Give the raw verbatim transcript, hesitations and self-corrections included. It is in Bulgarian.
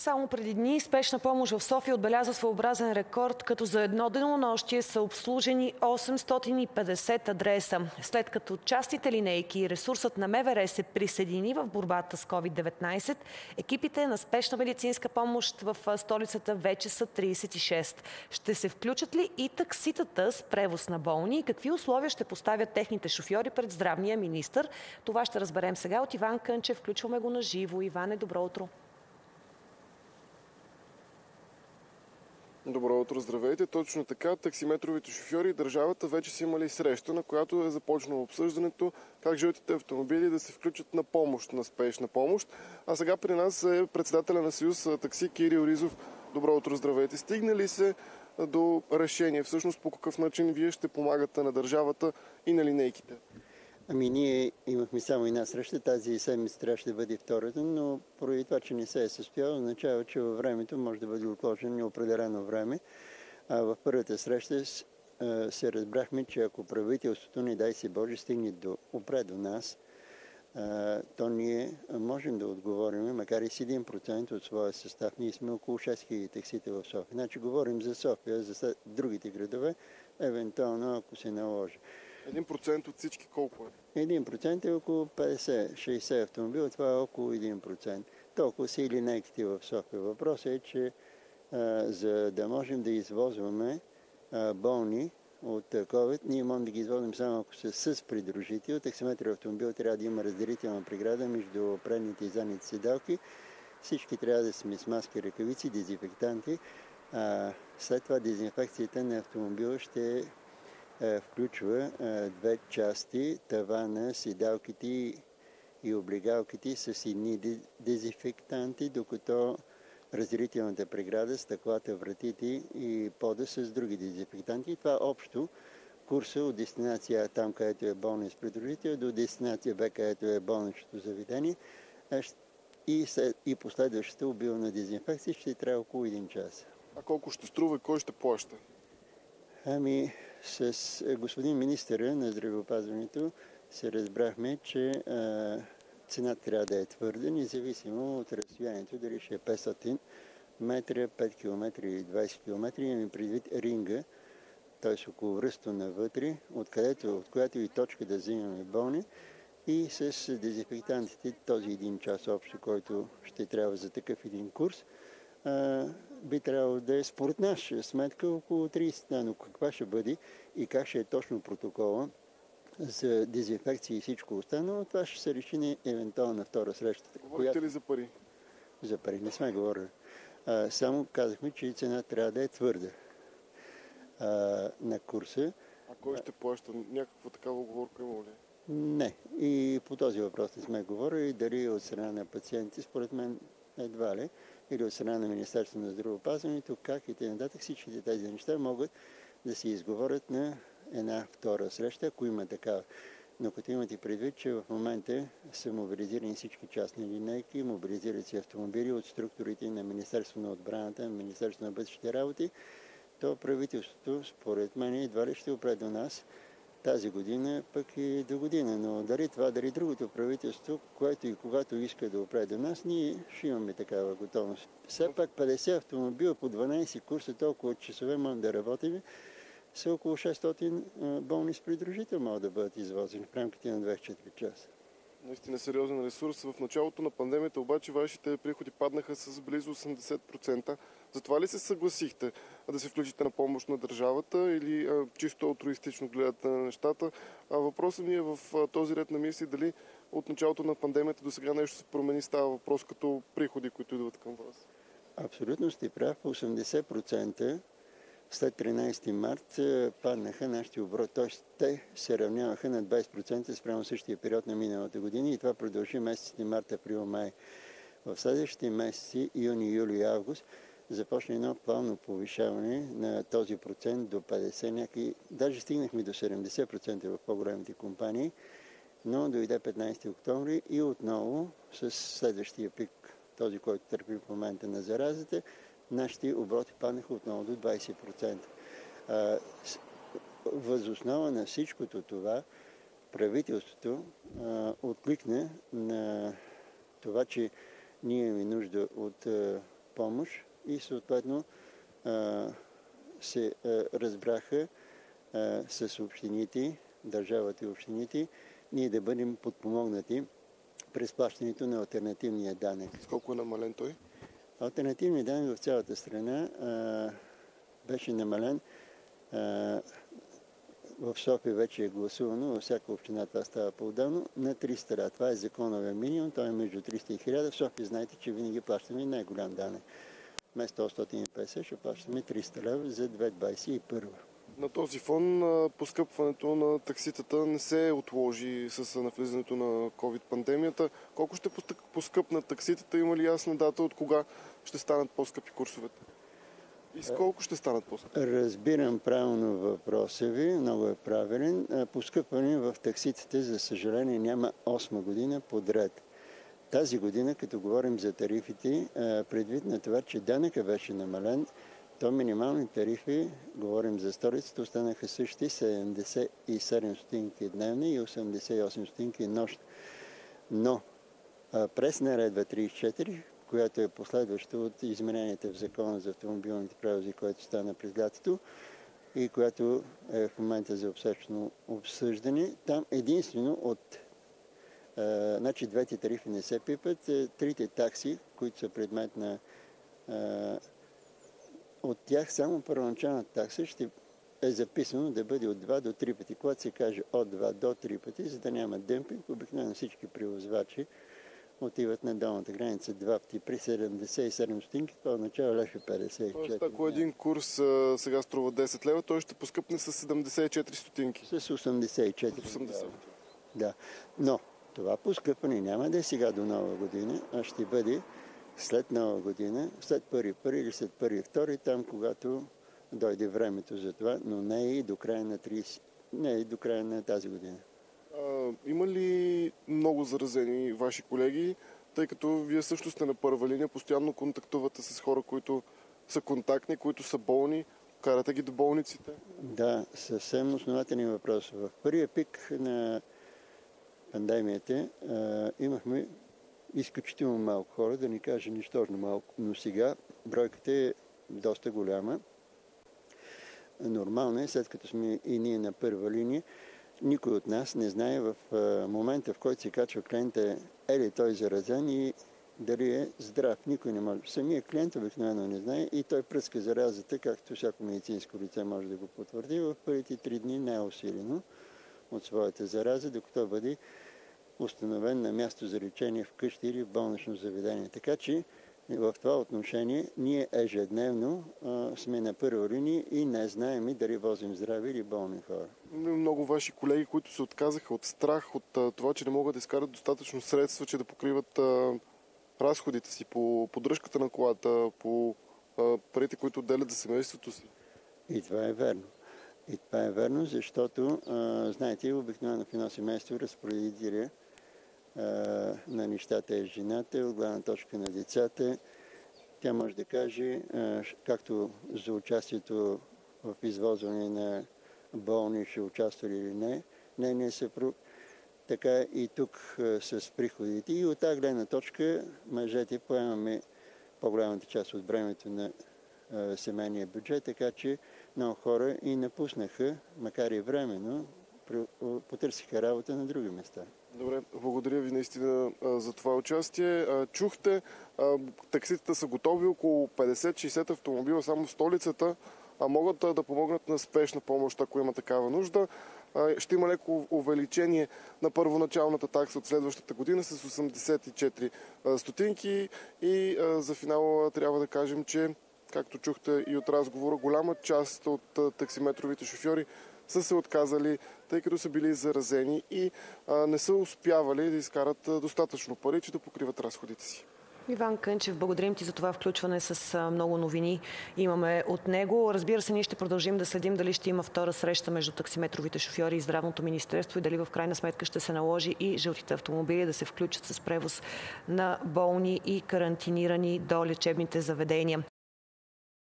Само преди дни спешна помощ в София отбеляза своеобразен рекорд, като за едно денонощие са обслужени осемстотин и петдесет адреса. След като частните линейки и ресурсът на МВР се присъедини в борбата с ковид деветнайсет, екипите на спешна медицинска помощ в столицата вече са трийсет и шест. Ще се включат ли и такситата с превоз на болни и какви условия ще поставят техните шофьори пред здравния министър? Това ще разберем сега от Иван Кънчев. Включваме го на живо. Иване, добро утро. Добро утро, здравейте. Точно така, таксиметровите шофьори и държавата вече са имали среща, на която е започнало обсъждането как жълтите автомобили да се включат на помощ, на спешна помощ. А сега при нас е председателя на Съюз такси Кирил Ризов. Добро утро, здравейте. Стигна ли се до решение? Всъщност по какъв начин вие ще помагате на държавата и на линейките? Ами ние имахме само една среща, тази седмица трябваше да бъде втората, но поради това, че не се е състояла, означава, че във времето може да бъде отложено неопределено време. А в първата среща се разбрахме, че ако правителството, не дай се Боже, стигне до, опре до нас, то ние можем да отговорим, макар и с един процент от своя състав. Ние сме около шест хиляди таксита в София. Значи говорим за София, за другите градове, евентуално ако се наложи. Един процент от всички колко е? Един процент е около петдесет-шейсет автомобила, това е около един процент. Толкова са и линейките в София. Въпросът е, че а, за да можем да извозваме а, болни от COVID, ние можем да ги извозим само ако са с придружител. Таксиметров автомобил трябва да има разделителна преграда между предните и задните седалки. Всички трябва да сме с маски, ръкавици, дезинфектанти. А, след това дезинфекцията на автомобила ще включва две части, тавана, седалките и облегалките с едни дезинфектанти, докато разделителната преграда, стъклата, вратите и пода с други дезинфектанти. Това общо курса от дестинация там, където е болен с придружител, до дестинация Б, където е болничното заведение и, и последващата обилна дезинфекция ще трябва около един час. А колко ще струва и кой ще плаща? Ами, с господин министъра на здравеопазването се разбрахме, че а, цената трябва да е твърда, независимо от разстоянието, дали ще е петстотин метра, пет километра или двайсет километра. Имаме предвид ринга, т.е. около връсто навътре, откъдето, от която и точка да взимаме болни и с дезинфектантите този един час общо, който ще трябва за такъв един курс. А, би трябвало да е според наша сметка около трийсет, но каква ще бъде и как ще е точно протокола за дезинфекция и всичко останало, това ще се реши евентуално на втора среща. Говорите която... ли за пари? За пари не сме говорили. А, само казахме, че цена трябва да е твърда а, на курса. А кой ще плаща? Някаква такава оговорка има ли? Не. И по този въпрос не сме говорили. Дали от страна на пациенти, според мен едва ли, или от страна на Министерството на здравеопазването, как и т.н. Всичките тези неща могат да се изговорят на една втора среща, ако има такава. Но като имате предвид, че в момента са мобилизирани всички частни линейки, мобилизират се автомобили от структурите на Министерството на отбраната, на Министерството на вътрешните работи, то правителството, според мен, едва ли ще опре до нас тази година, пък и до година. Но дали това, дали другото правителство, което и когато иска да опре до нас, ние ще имаме такава готовност. Все пак петдесет автомобила по дванайсет курса, толкова часове можем да работим, са около шестстотин болни с придружител могат да бъдат извозени в рамките на двайсет и четири часа. Наистина сериозен ресурс. В началото на пандемията обаче вашите приходи паднаха с близо осемдесет процента. Затова ли се съгласихте да се включите на помощ на държавата или а, чисто алтруистично гледате на нещата? А въпросът ми е в а, този ред на мисли дали от началото на пандемията до сега нещо се промени, става въпрос като приходи, които идват към вас? Абсолютно сте прав. осемдесет процента след тринайсети март паднаха нашите обороти, т.е. те се равняваха на двайсет процента спрямо същия период на миналата година и това продължи месеците март, април, май. В следващите месеци, юни, юли и август, започна едно плавно повишаване на този процент до петдесет, някакви, даже стигнахме до седемдесет процента в по-големите компании, но дойде петнайсети октомври и отново с следващия пик, този, който търпи в момента на заразата, нашите обороти паднаха отново до двайсет процента. Въз основа на всичкото това, правителството а, откликна на това, че ние имаме нужда от а, помощ и съответно се разбраха с общините, държавата и общините, ние да бъдем подпомогнати през плащането на алтернативния данък. С колко е намален той? Алтернативният данък в цялата страна а, беше намален. А, в София вече е гласувано, във всяка община това става по-отделно, на триста лева. Това е законовия минимум, той е между триста и хиляда. В София знаете, че винаги плащаме най-голям данък. Вместо осемстотин и петдесет ще плащаме триста лева за две хиляди двадесет и първа. На този фон поскъпването на такситата не се отложи с навлизането на ковид-пандемията. Колко ще поскъпнат такситата? Има ли ясна дата от кога ще станат по-скъпи курсовете? И с колко ще станат по-скъпи? Разбирам правилно въпроса ви, много е правилен. Поскъпване в такситите, за съжаление, няма осма година подред. Тази година, като говорим за тарифите, предвид на това, че данъка беше намален, то минимални тарифи, говорим за столицата, останаха същи седемдесет и седем стотинки дневни и осемдесет и осем стотинки нощ. Но през наредба тридесет и четири, която е последваща от измененията в закона за автомобилните превози, което стана през лятото и която е в момента за обществено обсъждане, там единствено от а, значи двете тарифи не се пипат, трите такси, които са предмет на а, от тях само първоначалната такса ще е записано да бъде от два до три пъти. Когато се каже от два до три пъти, за да няма демпинг, обикновено всички превозвачи отиват на долната граница два пъти при седемдесет и седем стотинки, това означава лев петдесет и четири. Тоест, ако един курс а, сега струва десет лева, той ще поскъпне с седемдесет и четири стотинки. С осемдесет и четири. осемдесет. Да. Но това поскъпване няма да е сега до Нова година, а ще бъде след Нова година, след първи първи или след първи втори, там когато дойде времето за това, но не и до края на тридесет, не и до края на тази година. А, има ли много заразени ваши колеги, тъй като вие също сте на първа линия, постоянно контактувате с хора, които са контактни, които са болни, карате ги до болниците? Да, съвсем основателен въпрос. В първия пик на пандемията а, имахме изключително малко хора, да ни кажа нищожно малко, но сега бройката е доста голяма. Нормално е, след като сме и ние на първа линия, никой от нас не знае в момента, в който се качва клиента, е ли той заразен и дали е здрав. Никой не може. Самият клиент обикновено не знае и той пръска заразата, както всяко медицинско лице може да го потвърди, в първите три дни не е усилено от своята зараза, докато бъде установен на място за лечение вкъщи или в болнично заведение. Така че в това отношение ние ежедневно а, сме на първа линия и не знаем дали возим здрави или болни хора. Много ваши колеги, които се отказаха от страх, от а, това, че не могат да изкарат достатъчно средства, че да покриват а, разходите си по поддръжката на колата, по а, парите, които отделят за семейството си. И това е верно. И това е верно, защото, а, знаете, обикновено в едно семейство разпоредителя на нещата е жената, от гледна точка на децата. Тя може да каже, както за участието в извозване на болни ще участва или не, нейният съпруг, така и тук с приходите. И от тази гледна точка мъжете поемаме по-голямата част от времето на семейния бюджет, така че много хора и напуснаха, макар и временно, потърсиха работа на други места. Добре, благодаря ви наистина а, за това участие. А, чухте, а, такситата са готови, около петдесет шейсет автомобила само в столицата, а могат а, да помогнат на спешна помощ, ако има такава нужда. А, ще има леко увеличение на първоначалната такса от следващата година с осемдесет и четири стотинки и а, за финал трябва да кажем, че, както чухте и от разговора, голяма част от а, таксиметровите шофьори са се отказали, тъй като са били заразени и а, не са успявали да изкарат а, достатъчно пари, че да покриват разходите си. Иван Кънчев, благодарим ти за това включване с а, много новини. Имаме от него. Разбира се, ние ще продължим да следим дали ще има втора среща между таксиметровите шофьори и Здравното министерство и дали в крайна сметка ще се наложи и жълтите автомобили да се включат с превоз на болни и карантинирани до лечебните заведения.